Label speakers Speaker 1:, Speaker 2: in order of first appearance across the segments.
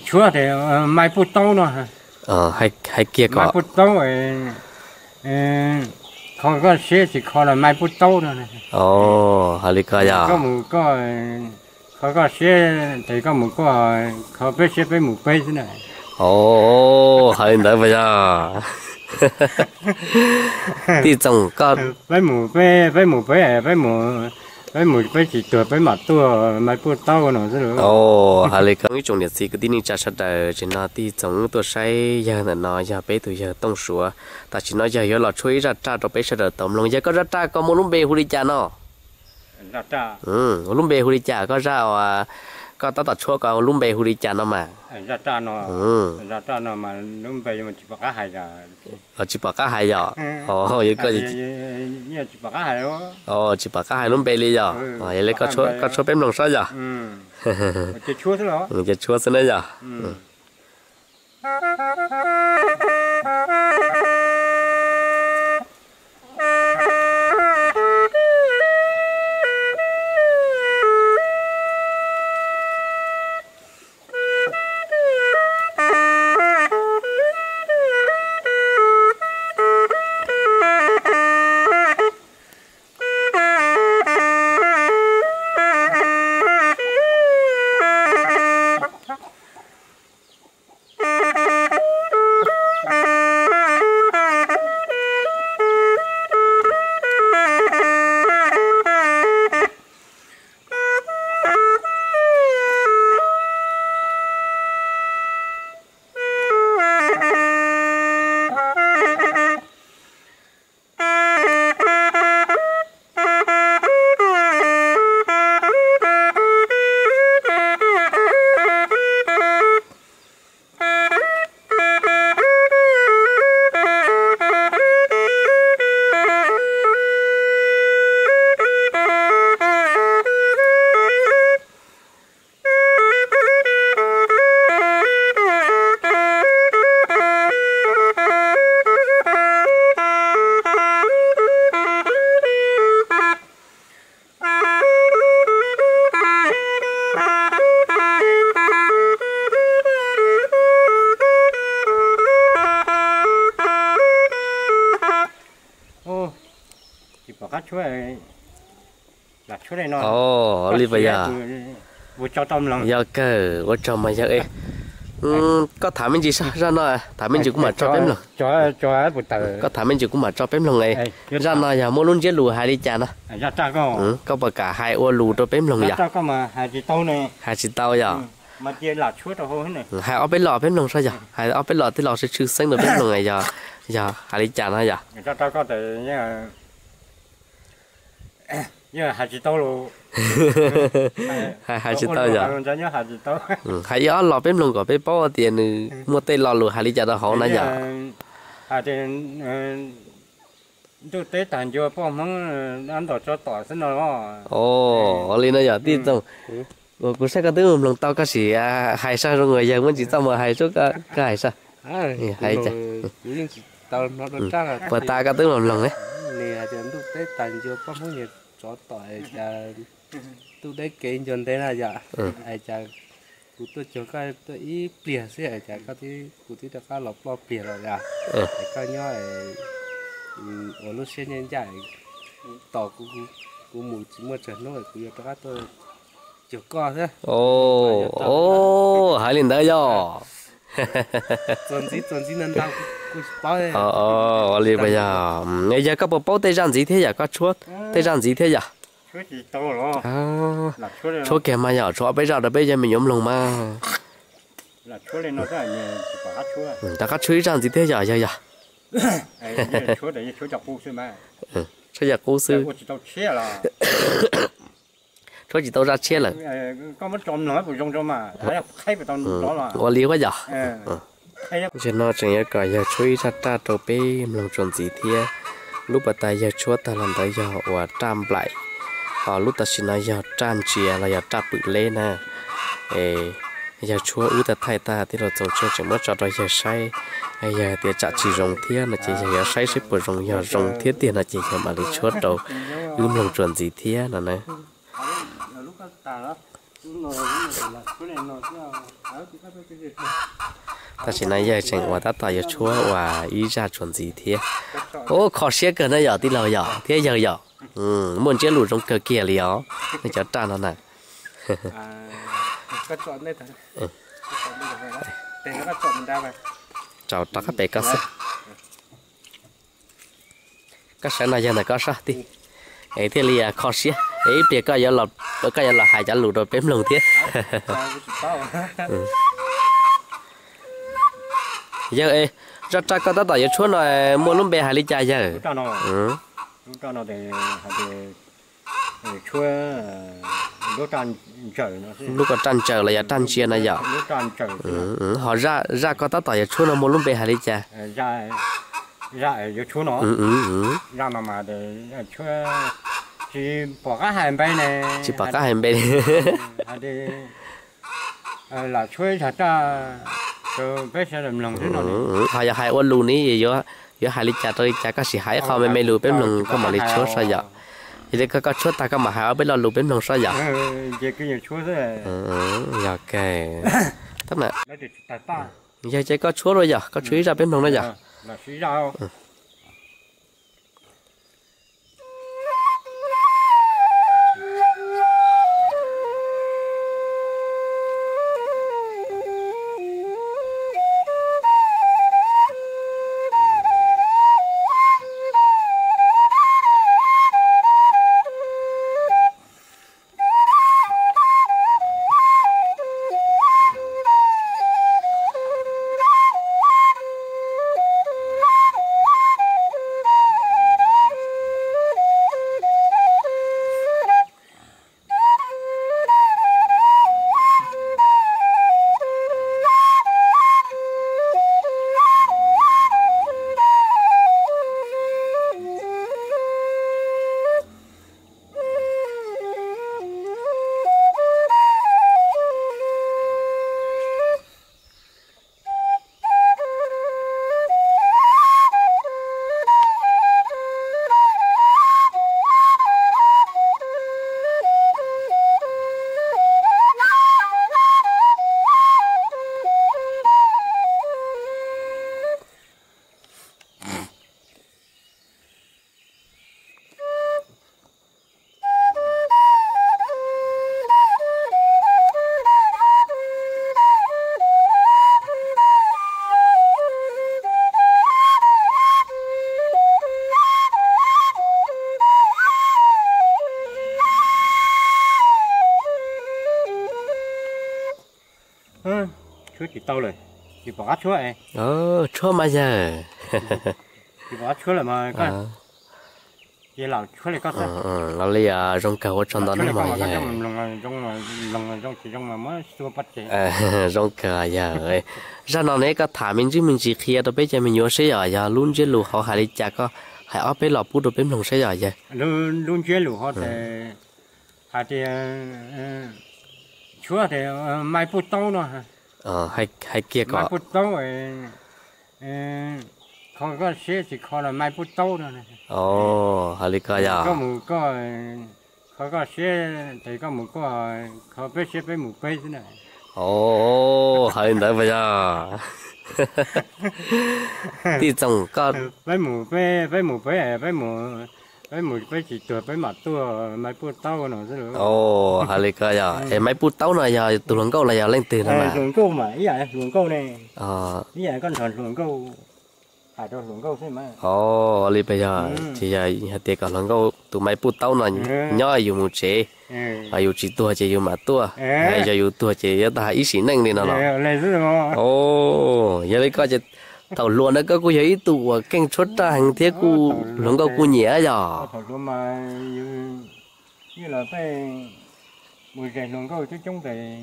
Speaker 1: chúa thì mai bút tông nó
Speaker 2: hay kia
Speaker 1: mai
Speaker 2: có
Speaker 1: bút tông rồi không có xe chỉ có là mai bút tông thôi
Speaker 2: hà lý có giờ
Speaker 1: có một có xe thì có một có biết xe biết một bé thế này
Speaker 2: hay đấy bây giờ thì trồng có
Speaker 1: với một bé chỉ tuổi với mặt tuổi mai bút tông nó chứ
Speaker 2: ồ hà lý có cái trồng nhiệt gì cái tin này chắc là chỉ nói thì trồng tuổi say giờ là nói giờ bé tuổi giờ tông sủa ta chỉ nói giờ là chui ra tra cho bé sẽ được tầm lòng giờ có ra tra có một lúc bé huli cha nó
Speaker 1: ra tra
Speaker 2: lúc bé huli cha có ra có tao tập chúa có lúc bé huli cha nó mà
Speaker 1: ra tra nó mà lúc bé mà chỉ bắt cá hay là
Speaker 2: chỉ bắt cá hay giờ vậy có gì
Speaker 1: chỉ bắt cá hay đó
Speaker 2: chỉ bắt cá hay lúc bé đi giờ vậy lấy có chúa bém lòng sao giờ
Speaker 1: cái chúa thế đó
Speaker 2: cái chúa thế này giờ
Speaker 1: chúa là chúa này nó
Speaker 2: li bây giờ
Speaker 1: vô cho tôm lòng
Speaker 2: giờ cơ vô cho mà giờ ấy có thả mình gì sao ra nó thả mình gì cũng mà cho bém lòng
Speaker 1: cho một tờ
Speaker 2: có thả mình gì cũng mà cho bém lòng này ra nó giờ mua luôn chết lù hai đi chả nó
Speaker 1: ra ta có
Speaker 2: bà cả hai ô lù cho bém lòng giờ
Speaker 1: ta có mà hai chỉ tao này
Speaker 2: hai chỉ tao giờ
Speaker 1: mà kia là chúa tao thôi này
Speaker 2: hai ở bên lò bém lòng sao giờ hai ở bên lò thì lò sẽ chữ xanh được bém lòng này giờ hai đi chả nó giờ
Speaker 1: ra ta có thể nhớ hai chỉ tao luôn
Speaker 2: hai chỉ tao giờ
Speaker 1: nhớ hai chỉ tao
Speaker 2: hai ở lò bém lòng có bém bao tiền mua tay lò lù hai đi chả nó hậu nãy giờ
Speaker 1: hai tiền tôi tế tàn cho bao món ăn đồ cho tỏi xin nó
Speaker 2: ở lên nó giờ tin không cô sẽ có thứ lòng tao có gì hay sao rồi người giờ muốn chỉ tao mà hay chút cái hay sao hay chả
Speaker 1: tao nó chắc là
Speaker 2: và ta có thứ lòng ấy
Speaker 1: nè cho tôi tế tàn cho bao món gì cho tỏi tôi đấy kỹ cho thế là giờ ai chả tôi cho cái tôi ít bìa xí ai chả có tí cụ tí được cái lọc lo bìa rồi à cái nhỏ ở lúc xưa nhân giải tỏ cụ mù chỉ mua trần nó cụ cho cái tôi chịu co thế
Speaker 2: hai lần đấy rồi
Speaker 1: tuần gì nên tao cụ bao đấy
Speaker 2: liền bây giờ ngày giờ các bộ bao tây rang gì thế giờ các chuột tây rang gì thế giờ
Speaker 1: chúa chỉ to rồi
Speaker 2: chúa kèm mà giờ chúa bây giờ mình nhóm lòng mà
Speaker 1: là chúa lên nó rất là nhiều chỉ có hát chúa
Speaker 2: ta các chuối rang gì thế giờ
Speaker 1: chúa đấy chúa chọc cô sư mà
Speaker 2: chúa chọc cô sư
Speaker 1: chỉ tao chia là
Speaker 2: chúa chỉ tao ra chia là
Speaker 1: có mất trộm nói của trong cho mà thấy là khay của tao đó là
Speaker 2: ô liu quá giờ cho nó chẳng nhớ cả giờ chuối ra ta trâu bé lòng trộn gì thế lúc bà ta giờ chúa ta làm tới giờ và trăm lại lúc ta xin nói giờ trăm chia là giờ trăm bự lên nè giờ chúa ư ta thay ta thì là trong chơi chỉ mất cho đó giờ say giờ thì chặt chỉ rồng thiết là chỉ giờ say xếp của rồng giờ rồng thiết tiền là chỉ giờ mà lấy chúa đầu ư lòng chuẩn gì thiết là này ta chỉ nói giờ chẳng qua ta tao giờ chúa và ý ra chuẩn gì thế ô khó xé cái này giờ tí lâu giờ thế giờ giờ muốn chơi lụt trong cờ kia liền nó cho ta nó nè chào ta các bé các sếp các sản này giờ này có sao đi ấy thế là khó xé ấy bây giờ là hai chả lụt rồi bém lồng thế giờ ấy rất chắc có ta giờ chúa này mua lúm bè hai lít chai giờ
Speaker 3: cho nó để chúa lúc tràn trời nó
Speaker 2: lúc còn tràn trời là giờ tràn chia này giờ
Speaker 3: lúc tràn trời
Speaker 2: họ ra có ta giờ chúa nó mua lúm bè hai lít chai
Speaker 3: ra cho chúa nó ra mà để chúa chỉ bỏ các hàng bay này
Speaker 2: chỉ bỏ các hàng bay
Speaker 3: để là chúa thật ra cho bé sẽ làm lòng thế nào
Speaker 2: họ giờ hai ôn lù ní gì đó giờ hai lít chai có gì hai không mấy lù bém lồng có mà lít chúa sao giờ thì có chúa ta có mà hai bên lo lù bém lồng sao giờ
Speaker 3: giờ cái nhiều chúa thế
Speaker 2: giờ cái tấm nè giờ chỉ có chúa rồi giờ có chúa ra bém lồng đó giờ
Speaker 3: là chúa ra chúa chỉ tao rồi chỉ bỏ chúa ấy
Speaker 2: chúa mà giờ
Speaker 3: chỉ bỏ chúa là mà cái chỉ là chúa là có sao
Speaker 2: nó là trong cầu trong đó nó mà giờ
Speaker 3: trong chỉ trong mà mới xua bắt chị
Speaker 2: trong cầu giờ ấy ra nó này có thả mình chứ mình chỉ kia đó bây giờ mình nhớ sẽ giờ luôn chứ lù họ hay chả có hay ở bên lò bút đồ bên lồng sẽ giờ
Speaker 3: luôn chứ lù họ thì chúa thì mai bút tao nữa
Speaker 2: hay kia có
Speaker 3: mai bút tao rồiเขาก็เสียสิเขาละไม่พูดโต้นะ
Speaker 2: ฮาริกายา
Speaker 3: ก็หมูก็เขาก็เสียแต่ก็หมูก็เขาไปเสียไปหมูไปสินะ
Speaker 2: ฮารินได้ปะจ้าที่จงก็
Speaker 3: ไปหมูไปสิตัวไปหมัดตัวไม่พูดโต้หน่อยสิหรือ
Speaker 2: ฮาริกายาไม่พูดโต้หน่อยอย่าตัวหลวงเก้าเลยอย่าเล่นตื่นมา
Speaker 3: หลวงเก้ามาอีหยังหลวงเก้าเนี่ยอีหยังก็ถอนหลวงเก้าhạt cho hưởng câu thế mà
Speaker 2: li bây giờ thì giờ hạt tiền cả hưởng câu tụi máy bút tao này nhoi dùng một chế dùng chỉ tua chế dùng mà tua hay giờ dùng tua chế giờ ta ít xí năng đi nào giờ lấy coi chế tàu luôn đó có giấy tụ canh chốt ra hàng thế cu hưởng câu cu nhẹ giờ
Speaker 3: thầu mà như là phải mùi rẻ hưởng câu chứ chúng phải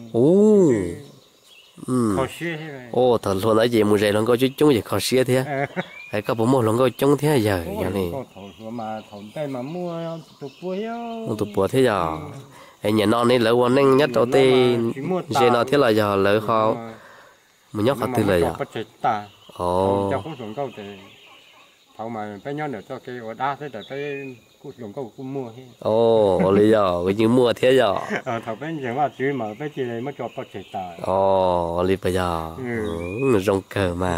Speaker 2: thật luôn nói gì mùi rầy lần coi chứ chúng gì khó xía thế, hay có bộ môn lần coi chúng thế giờ giờ này, tụt bùa thế giờ, hay nhà non này lỡ quan năng nhất đầu tiên, giờ nó thế là giờ lỡ họ, mình nhóc họ từ lời giờ,
Speaker 3: thầu mà phải nhon được cho cái đá thế để phải cũng dùng có cũng mua hết
Speaker 2: ồ lý do cái những mua thế giờ
Speaker 3: thầu bên giờ mà chứ mà bên chỉ này mới cho bắt chế tài
Speaker 2: ồ lý bây giờ rong cờ mà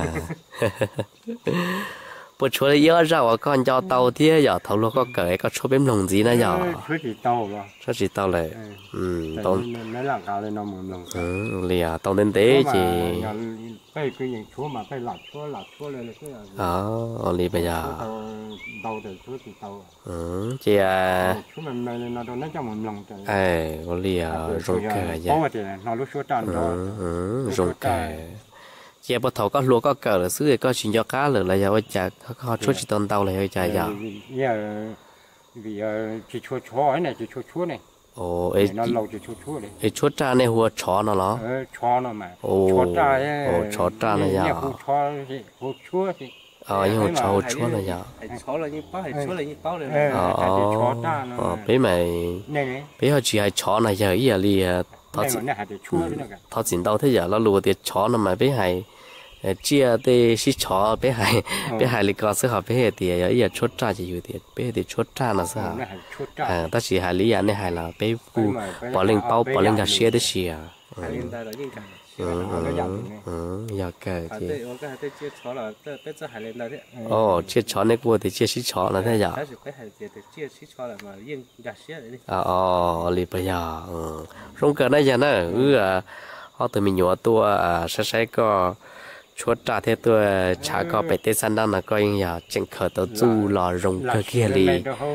Speaker 2: bữa chúa nhớ rau con cho tàu thế giờ thầu lúc có cởi có chỗ bếm lồng gì nữa giờ
Speaker 3: chúa chỉ tàu rồi
Speaker 2: chúa chỉ tàu này tàu
Speaker 3: nó làm cao lên nó mượn lồng
Speaker 2: lìa tàu đến tế chỉ
Speaker 3: cái những chúa mà cái lạt chúa lên cái
Speaker 2: lý bây giờ
Speaker 3: tàu từ chúa chỉ tàu
Speaker 2: chị
Speaker 3: chúa mình nó đâu nó cho mượn lồng
Speaker 2: trời lìa rong cờ vậy
Speaker 3: có thì nó lúc chúa tràn đó
Speaker 2: rong cờ chị bắt đầu có lúa có cờ là xứ có chuyện cho cá là giờ chả có chút chỉ tàu tàu này chả giờ
Speaker 3: vì chỉ chúa ấy này chỉ chúa này
Speaker 2: ồ ấy
Speaker 3: nó lâu chỉ chúa này
Speaker 2: ấy chúa cha này hùa chó nó
Speaker 3: chó nó mà
Speaker 2: ồ chó cha này giờ
Speaker 3: chúa thì
Speaker 2: nhưng chúa này giờ
Speaker 1: chó là như bao chúa là như bao này
Speaker 2: bé mày bé họ chỉ hay chó này giờ ý là li thọ chín đâu thế giờ nó lùa thì chó nó mà bé hay chia thì xí chó bé hay li có sự hợp bé thì giờ ý là chốt cha chỉอยู่thì bé thì chốt cha là sao ta chỉ hay lý này hay là bé cu bỏ lên bao bỏ lên cả xe đấy xì giờ kể thì chia chó này của thì chia xí chó là thế giờ li bây giờ rong cờ này giờ nữa họ từ mình nhỏ tua sẽ có chúa trả thế tôi chả có bể tê san đang là coi như là chân khởi tàu du lò rong cờ kia li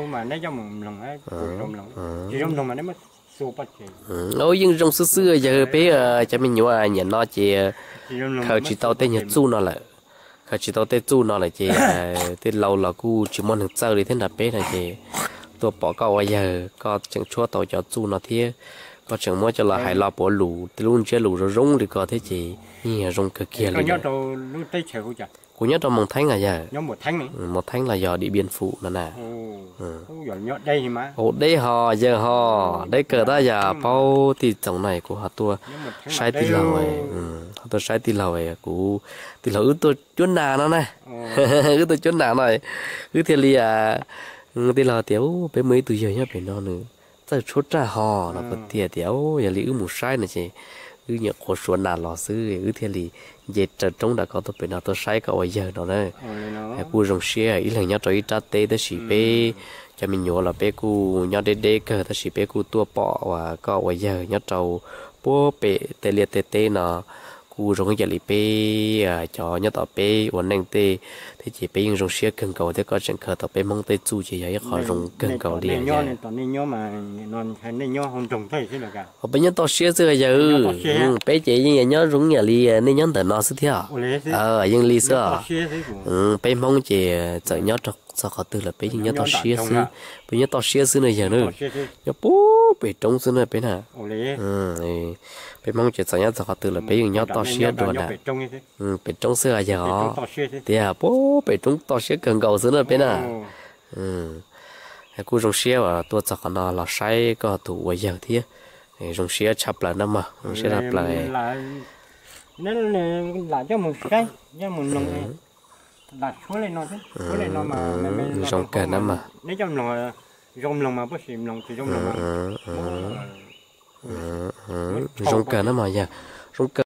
Speaker 2: ôi nhưng rong xưa giờ bé cho mình nhỏ nhận nó chỉ khởi chỉ tàu tê nhật du nó lại khởi chỉ tàu tê du nó lại chỉ tê lâu là cu chỉ muốn được chơi đi thế là bé này chỉ tôi bỏ câu bây giờ có chẳng chúa tàu cho du nó thế có chẳng muốn cho là hải lo bỏ lù luôn chơi lù rồi rong thì có thế chỉ như rong cờ kia
Speaker 3: li của
Speaker 2: nhớ trong một tháng là giờ
Speaker 3: một tháng
Speaker 2: là giờ đi biên phụ nữa nè
Speaker 3: đây mà
Speaker 2: đây họ giờ họ đây cờ đó giờ bao thì tổng này của họ tua sai tí lầu ấy họ tua sai tí lầu ấy của tí lầu tôi chuyên nào nó này tôi chuyên nào này thì li tí lầu tiểu bé mấy từ giờ nhá bé nó nữa tại chốt ra họ là vật tiệt tiểu giờ li một sai này chị nhớ khó xuân nào lò xứ thì li dệt trong đã có tôi phải nói tôi sai cả bây giờ đó này cô rong xe ý là nhớ cho ít tê đó chỉ bé cho mình nhớ là bé cô nhớ đê cơ đó chỉ bé cô tua bỏ và có bây giờ nhớ trâu bố bé tê liệt tê nó cô rong giờ li bé cho nhớ tao bé ổn định tê thì chỉ bé rong xe cần cầu thì có chuyện khờ tao bé mong tê chu chỉ vậy khỏi rong cần cầu liền
Speaker 3: nhớ mà non hay nhớ không trồng thấy thế là cả
Speaker 2: bé nhớ tao xe rồi giờ bé chị như nhớ rong nhà li nên nhớ tao nó sẽ theo nhưng li xưa bé mong chị sợ nhớ trọc sao họ từ là bé nhớ tao xe xứ bé nhớ tao xe xứ này giờ nữa nhớ bố bé trống xứ này bé nè bé mong chị sợ nhớ sao họ từ là bé nhớ tao xe rồi nè bé trống xứ giờ thì bố bé trống tao xe cần cầu xứ này bé nè cô rong xe và tôi chắc nó là sai có thủ bây giờ thế rong xe chập lại nó mà rong xe chập lại
Speaker 3: nên là cho một cái cho một lần đặt xuống lên nó chứ xuống lên nó mà
Speaker 2: rong cờ nó mà
Speaker 3: nếu trong lòng rong lòng mà bớt xìm lòng thì rong lòng mà
Speaker 2: rong cờ nó mà giờ rong cờ